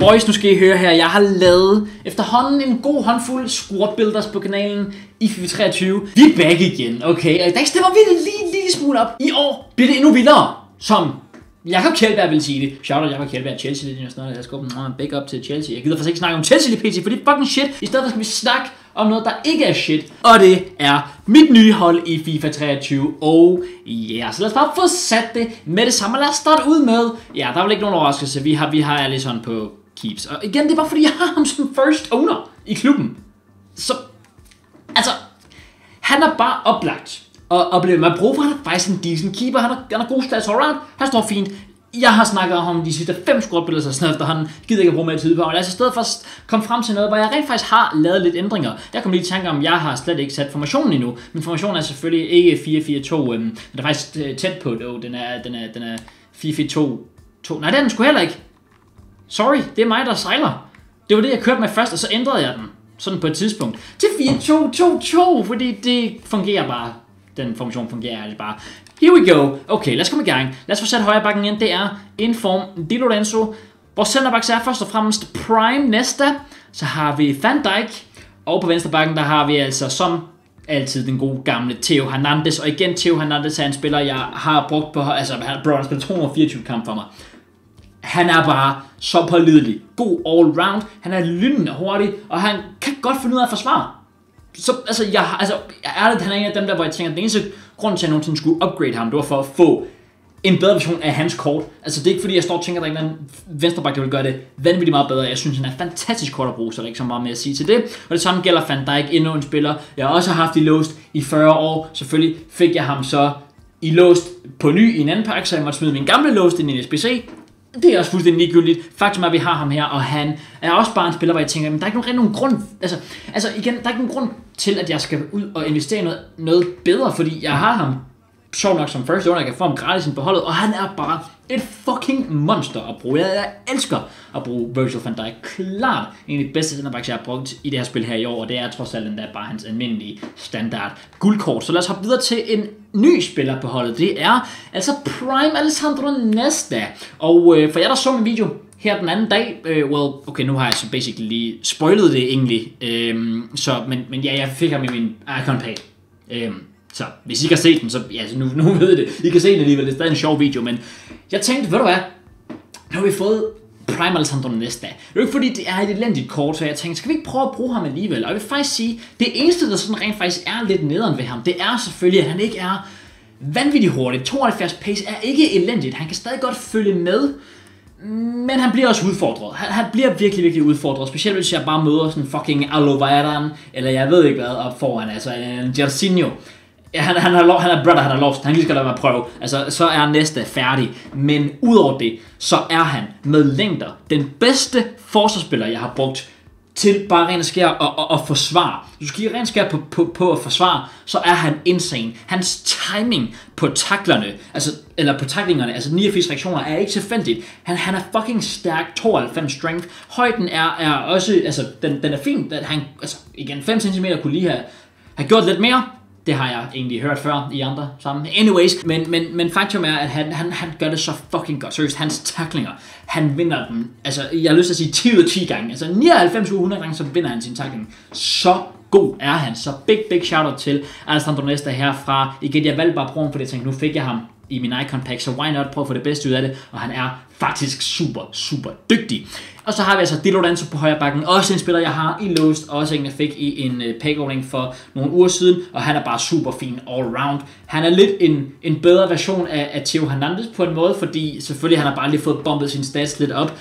Boys, nu skal I høre her, jeg har lavet efterhånden en god håndfuld squad builders på kanalen i FIFA 23. Vi er back igen, okay? Og i dag stemmer vi det lige smule op. I år bliver det endnu vildere, som Jakob Kjeldberg vil sige det. Shout out Jakob Kjeldberg, Chelsea lidt og sådan noget. Lad os gå big up til Chelsea. Jeg gider faktisk ikke snakke om Chelsea lige pt, for det er fucking shit. I stedet for skal vi snakke om noget, der ikke er shit. Og det er mit nye hold i FIFA 23. Oh yeah. Så lad os bare få sat det med det samme. Lad os starte ud med. Ja, der er vel ikke nogen overraskelse. Vi har Alisson på keeps. Og igen, det er bare fordi, jeg har ham som first owner i klubben. Så, altså, han er bare oplagt. Og bliver man bruger, han er faktisk en decent keeper. Han har gode stats around. Han står fint. Jeg har snakket om de sidste 5 squadbilleder, så sådan efterhånden gider ikke at bruge mere tid på. Og lad os i stedet for at komme frem til noget, hvor jeg rent faktisk har lavet lidt ændringer. Jeg kom lige i tanke om, jeg har slet ikke sat formationen endnu. Men formationen er selvfølgelig ikke 4-4-2. Den er faktisk tæt på det. Den er 4-4-2. Nej, det er den sgu heller ikke. Sorry, det er mig, der sejler. Det var det, jeg kørte med først, og så ændrede jeg den. Sådan på et tidspunkt. Til 4-2-2-2, fordi det fungerer bare. Den formation fungerer altså bare. Here we go. Okay, lad os komme i gang. Lad os få sat højre bakken ind. Det er in form Di Lorenzo. Vores centerbacks er først og fremmest Prime Nesta. Så har vi Van Dijk. Og på venstre bakken, der har vi altså som altid den gode gamle Theo Hernandez. Og igen, Theo Hernandez er en spiller, jeg har brugt på. Altså, han spiller 224 kamp for mig. Han er bare så pålidelig. God all round. Han er lynende hurtig. Og han kan godt finde ud af at forsvare. Så ærligt, han er en af dem der, hvor jeg tænker, at den eneste grund til, at jeg nogensinde skulle upgrade ham, det var for at få en bedre version af hans kort. Altså det er ikke fordi, jeg står og tænker, at der er en eller anden venstreback, der vil gøre det vanvittigt meget bedre. Jeg synes, han er fantastisk kort at bruge, så der er ikke så meget mere at sige til det. Og det samme gælder Van Dijk, endnu en spiller, jeg også har haft i låst i 40 år. Selvfølgelig fik jeg ham så i låst på ny i en anden pakke, så jeg måtte smide min gamle låst ind i en SBC. Det er også fuldstændig ligegyldigt. Faktum er, at vi har ham her, og han er også bare en spiller, hvor jeg tænker, men der er ikke nogen grund, altså igen, der er ikke nogen grund til, at jeg skal ud og investere i noget bedre, fordi jeg har ham sjovt nok som first owner, jeg kan få ham gratis på holdet, og han er bare et fucking monster at bruge. Jeg elsker at bruge Virgil van Dijk. Klart en af de bedste centerbacks, jeg har brugt i det her spil her i år, og det er trods alt endda bare hans almindelige standard guldkort. Så lad os hoppe videre til en ny spiller på holdet. Det er altså Prime Alessandro Nesta. Og for jer, der så min video her den anden dag, okay, nu har jeg så basically lige spoilet det egentlig, men ja, jeg fik ham i min icon page. Så hvis I kan se den, så ja, nu ved I det. I kan se den alligevel, det er stadig en sjov video, men jeg tænkte, ved du hvad, nu har vi fået Prime Alessandro Nesta. Det er jo ikke fordi, det er et elendigt kort, så jeg tænkte, skal vi ikke prøve at bruge ham alligevel? Og jeg vil faktisk sige, det eneste, der sådan rent faktisk er lidt nederen ved ham, det er selvfølgelig, at han ikke er vanvittigt hurtigt. 72 pace er ikke elendigt, han kan stadig godt følge med, men han bliver også udfordret. Han bliver virkelig udfordret. Specielt hvis jeg bare møder sådan fucking Alvaro, eller jeg ved ikke hvad, op foran. Altså en Jairzinho. Han har lost. Han lige skal lade mig prøve. Altså, så er Nesta færdig. Men udover det, så er han med længder den bedste forsvarsspiller, jeg har brugt til bare ren og skær og forsvare. Du skal give ren skær på at forsvare, så er han insane. Hans timing på taklerne, eller på taklingerne, altså 89 reaktioner, er ikke tilfældigt. Han er fucking stærk, 92 strength. Højden er også, altså den er fin. Han, altså igen, 5 cm kunne lige have gjort lidt mere. Det har jeg egentlig hørt før i andre sammen. Anyways, men faktum er, at han gør det så fucking godt. Seriøst, hans tacklinger, han vinder dem. Altså, jeg har lyst til at sige 10 ud af 10 gange. Altså, 99-100 gange, så vinder han sin tackling. Så god er han. Så big shout-out til Alessandro Nesta herfra. Igen, jeg valgte bare at bruge ham, fordi jeg tænkte, nu fik jeg ham i min icon pack, så why not prøve at få det bedste ud af det, og han er faktisk super dygtig. Og så har vi altså Di Lorenzo på højre bakken, også en spiller, jeg har i låst, også en, jeg fik i en pack-opening for nogle uger siden, og han er bare super fin all round. Han er lidt en bedre version af Theo Hernandez på en måde, fordi selvfølgelig han har bare lige fået bombet sin stats lidt op,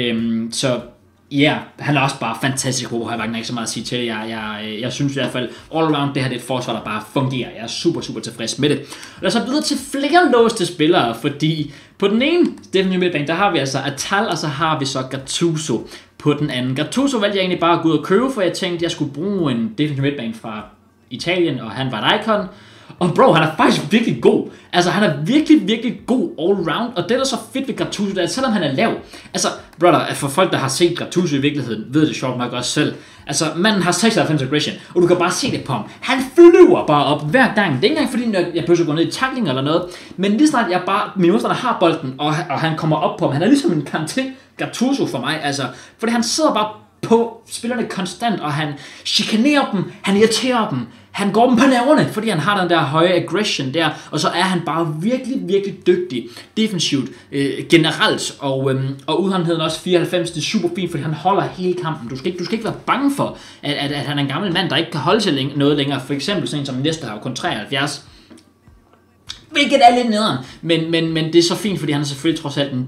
så ja, han er også bare fantastisk god på højre bakken, ikke så meget at sige til. Jeg synes i hvert fald, all around det her det er et forsvar, der bare fungerer. Jeg er super tilfreds med det. Lad os så videre til flere låste spillere, fordi på den ene defensive midtbane, der har vi altså Atal, og så har vi så Gattuso på den anden. Gattuso valgte jeg egentlig bare at gå ud og købe, for jeg tænkte, jeg skulle bruge en defensive midtbane fra Italien, og han var et icon. Og bro, han er faktisk virkelig god. Altså, han er virkelig god all round. Og det, der er så fedt ved Gattuso, det er, at selvom han er lav, altså, brother, at for folk, der har set Gattuso i virkeligheden, ved det sjovt nok også selv. Altså, manden har 96 aggression, og du kan bare se det på ham. Han flyver bare op hver gang. Det er ikke engang fordi, jeg behøver at gå ned i tackling eller noget, men lige snart min modstander har bolden, og han kommer op på ham, han er ligesom en Kanté Gattuso for mig, altså, fordi han sidder bare på spillerne konstant, og han chikanerer dem, han irriterer dem, han går dem på nerverne, fordi han har den der høje aggression der, og så er han bare virkelig, virkelig dygtig defensivt generelt, og udholdenheden også 94, det er super fint, fordi han holder hele kampen. Du skal ikke være bange for, at han er en gammel mand, der ikke kan holde til noget længere, for eksempel sådan som næste har jo kun 73, hvilket er lidt nederen, men det er så fint, fordi han er selvfølgelig trods alt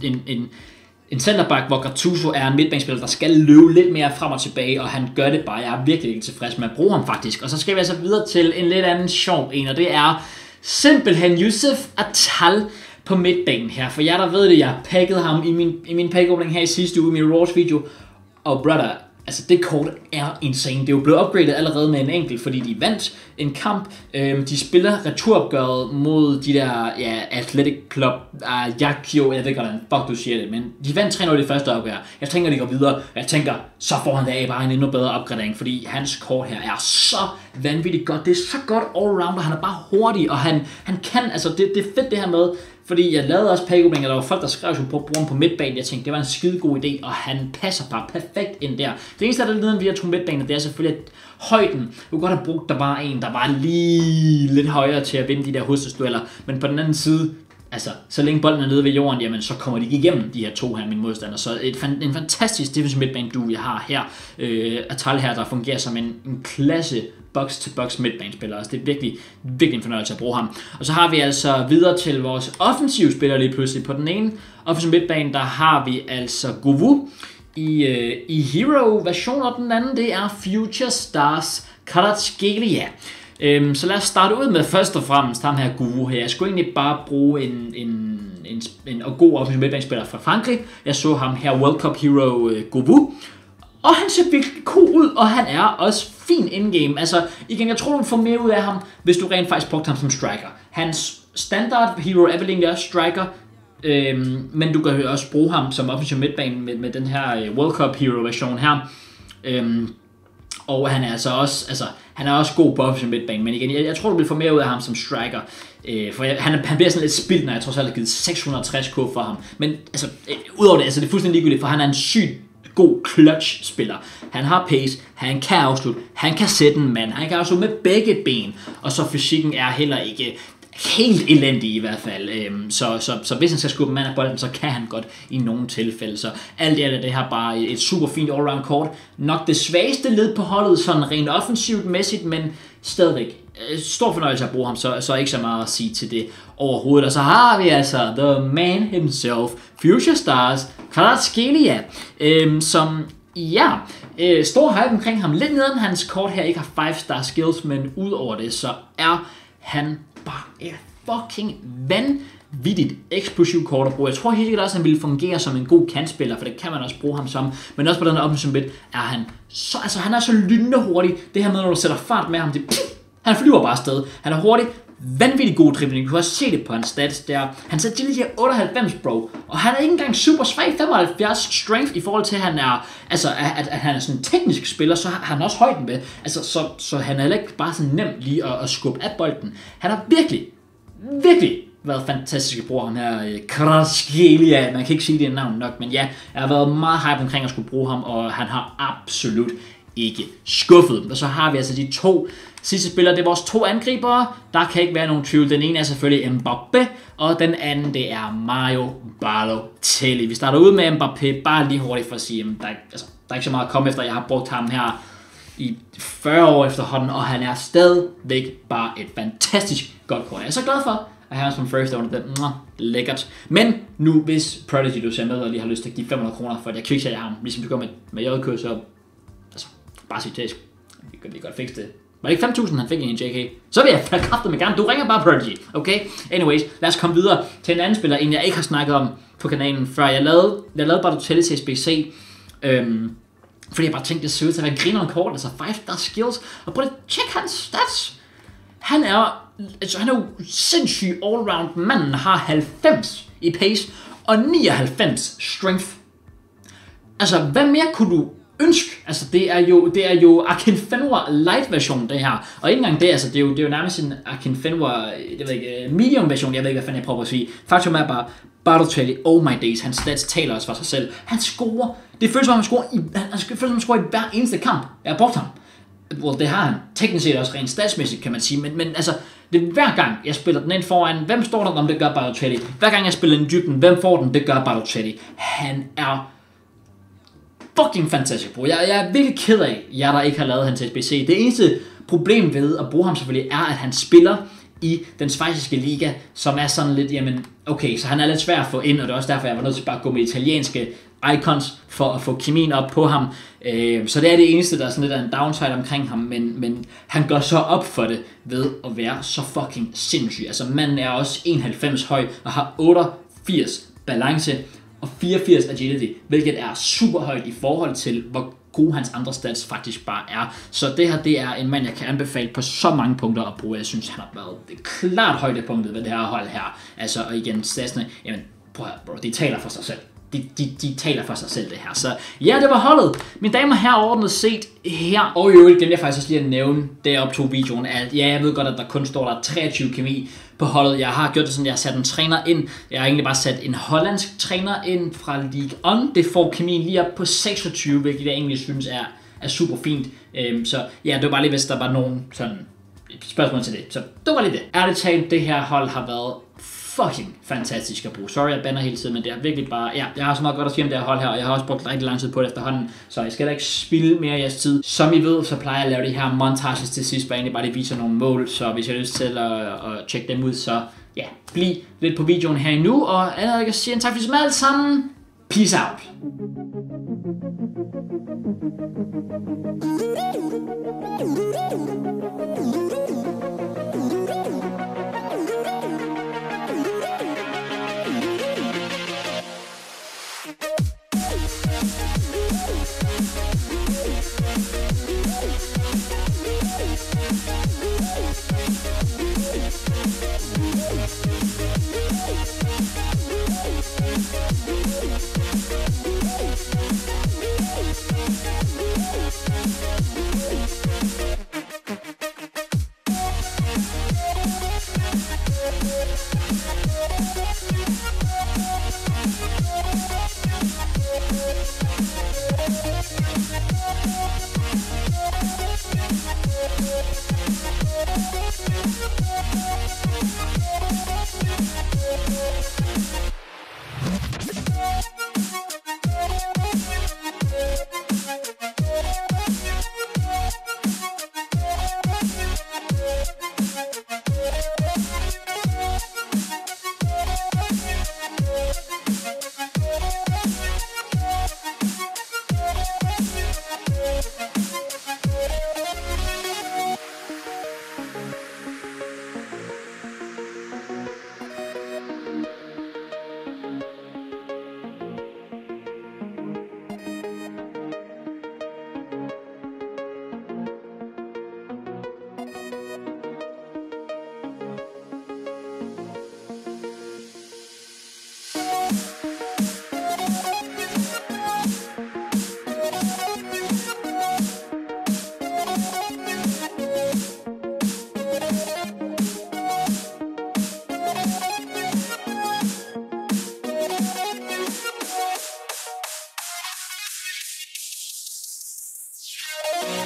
en centerback, hvor Gattuso er en midtbanespiller, der skal løbe lidt mere frem og tilbage, og han gør det bare. Jeg er virkelig ikke tilfreds med at bruge ham faktisk. Og så skal vi altså videre til en lidt anden sjov en, og det er simpelthen Youssef Attal på midtbanen her. For jer der ved det, jeg pakkede ham i min pack-opening her i sidste uge, i min Raws video, og brother, altså det kort er insane. Det er jo blevet upgradet allerede med en enkelt, fordi de vandt en kamp. De spiller returopgøret mod de der Athletic Club Ajaccio, jeg ved ikke hvordan fuck du siger det, men de vandt 3-0 i første opgør. Jeg tænker, de går videre. Jeg tænker, så får han da bare en endnu bedre opgradering, fordi hans kort her er så vanvittigt godt. Det er så godt all-rounder. Han er bare hurtig, og han kan, altså det er fedt det her med, fordi jeg lavede også pack-opening, og der var folk, der skrev på at bruge ham på midtbanen. Jeg tænkte, det var en skide god idé, og han passer bare perfekt ind der. Det eneste, der er neden via to midtbanen, det er selvfølgelig, at højden, du kunne godt have brugt, der var en, der var lige lidt højere til at vinde de der hovedstødsdueller, men på den anden side, altså, så længe bolden er nede ved jorden, jamen, så kommer de ikke igennem de her to her, mine modstandere. Så en fantastisk defensive midtbane duo, jeg har her. Attal her, der fungerer som en klasse box-to-box midtbanespiller. Altså, det er virkelig, virkelig en fornøjelse at bruge ham. Og så har vi altså videre til vores offensive spillere lige pludselig. På den ene offensive midtbane, der har vi altså Govou i Hero-version, og den anden, det er Future Stars Kvaratskhelia. Så lad os starte ud med først og fremmest ham her Govou her. Jeg skulle egentlig bare bruge en god offensiv midtbanespiller fra Frankrig. Jeg så ham her World Cup Hero Govou. Og han ser virkelig cool ud, og han er også fin in-game. Altså, igen, jeg tror, du får mere ud af ham, hvis du rent faktisk brugte ham som striker. Hans standard hero er vel egentlig også striker, men du kan også bruge ham som offensiv midtbane med den her World Cup Hero version her. Og han er altså han er også god på offensiv midtbane, men igen, jeg tror, du vil få mere ud af ham som striker. For han bliver sådan lidt spildt, når jeg trods alt har givet 660k for ham. Men altså, udover det, altså det er fuldstændig ligegyldigt, for han er en sygt god clutch-spiller. Han har pace, han kan afslutte, han kan sætte en mand, han kan afslutte med begge ben, og så fysikken er heller ikke helt elendig i hvert fald. Så hvis han skal skubbe mand af bolden, så kan han godt i nogle tilfælde. Så alt er det her bare et super fint all-round kort. Nok det svageste led på holdet, sådan rent offensivt mæssigt, men stadigvæk stor fornøjelse at bruge ham, så ikke så meget at sige til det overhovedet. Og så har vi altså the man himself, Future Stars Kvaratskhelia, som stor hype omkring ham. Lidt nederen hans kort her ikke har 5-star skills, men ud over det, så er han bare et fucking vanvittigt eksplosiv kort at bruge. Jeg tror helt sikkert også, at han ville fungere som en god kantspiller, for det kan man også bruge ham som. Men også på den her offensive midt er han så, altså han er så lynende hurtig. Det her med, når du sætter fart med ham, han flyver bare afsted. Han er hurtig, vanvittigt god dribling. Du kan også se det på hans stats der. Han sætter til 98, bro. Og han er ikke engang super svag. 75 strength i forhold til, at han er, altså, at han er sådan en teknisk spiller, så har han også højden med. Altså, så han er heller ikke bare sådan nem lige at skubbe af bolden. Han har virkelig, virkelig været fantastisk at bruge ham her, Kvaratskhelia. Man kan ikke sige det navn nok, men ja, jeg har været meget hype omkring at skulle bruge ham, og han har absolut ikke skuffet. Og så har vi altså de to sidste spillere, det er vores to angribere. Der kan ikke være nogen tvivl. Den ene er selvfølgelig Mbappé, og den anden, det er Mario Balotelli. Vi starter ud med Mbappé, bare lige hurtigt for at sige, der er ikke så meget at komme efter. Jeg har brugt ham her i 40 år efterhånden, og han er stadigvæk bare et fantastisk godt kort. Jeg er så glad for at have ham som first owner. Det er lækkert. Men nu, hvis Prodigy du ser med, og lige har lyst til at give 500 kroner for, at jeg quicksælger ham, ligesom du gør med JK, så altså, bare sig tæsk. Vi kan godt fikse det. Var det ikke 5.000, han fik i en JK? Så vil jeg kræfte med gerne. Du ringer bare Prodigy, okay? Anyways, lad os komme videre til en anden spiller, en jeg ikke har snakket om på kanalen før. Jeg lavede Balotelli til SBC, fordi jeg bare tænkte, det ser ud til at være en griner kort, altså 5-star skills. Og prøv at tjekke hans stats. Han er jo sindssyg all-round. Manden har 90 i pace og 99 strength. Altså, hvad mere kunne du ønske? Altså, det er jo Akinfenwa Light version, det her. Og ikke engang det, altså, det er jo nærmest en Akinfenwa, jeg ved ikke, medium version, jeg ved ikke, hvad fanden jeg prøver at sige. Faktum er bare, Balotelli, oh my days, hans stats taler også for sig selv. Han scorer, det føles som, han scorer i hver eneste kamp. Jeg har brugt ham. Well, det har han teknisk set også rent statsmæssigt, kan man sige, men altså, det er hver gang jeg spiller den ind foran, hvem står der, om det gør Balotelli? Hver gang jeg spiller den i dybden, hvem får den, det gør Balotelli. Han er fucking fantastisk, bro. Jeg er virkelig ked af, jer der ikke har lavet han til SBC. Det eneste problem ved at bruge ham selvfølgelig er, at han spiller i den schweiziske liga, som er sådan lidt, jamen, okay, så han er lidt svær at få ind, og det er også derfor, jeg var nødt til bare at gå med italienske icons for at få kemien op på ham. Så det er det eneste, der er sådan lidt af en downside omkring ham, men han går så op for det ved at være så fucking sindssyg. Altså manden er også 91 høj og har 88 balance og 84 agility, hvilket er super højt i forhold til, hvor gode hans andre stats faktisk bare er. Så det her, det er en mand, jeg kan anbefale på så mange punkter at bruge. Jeg synes, han har været det klart højdepunktet ved det her hold her. Altså, og igen, statsene, jamen, prøv at, bro, de taler for sig selv. De taler for sig selv, det her. Så ja, det var holdet. Mine damer og herrer, ordnet set her. Og i øvrigt glemte jeg faktisk også lige at nævne, da jeg optog videoen, at ja, jeg ved godt, at der kun står der 23 kemi på holdet. Jeg har gjort det sådan, at jeg har sat en træner ind. Jeg har egentlig bare sat en hollandsk træner ind fra League On. Det får kemien lige op på 26, hvilket jeg egentlig synes er super fint. Så ja, det var bare lige, hvis der var nogen sådan spørgsmål til det. Så det var lige det. Ærligt talt, det her hold har været fucking fantastisk at bruge. Sorry, jeg bander hele tiden, men det er virkelig bare, ja, jeg har så meget godt at sige om det her hold her, og jeg har også brugt rigtig lang tid på det efterhånden, så jeg skal da ikke spilde mere af jeres tid. Som I ved, så plejer jeg at lave de her montages til sidst, hvor jeg egentlig bare lige viser nogle mål, så hvis jeg har lyst til at tjekke dem ud, så ja, bliv lidt på videoen her endnu, og andet jeg kan sige en tak for det alle sammen. Peace out.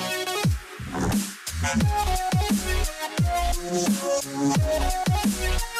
Yeah.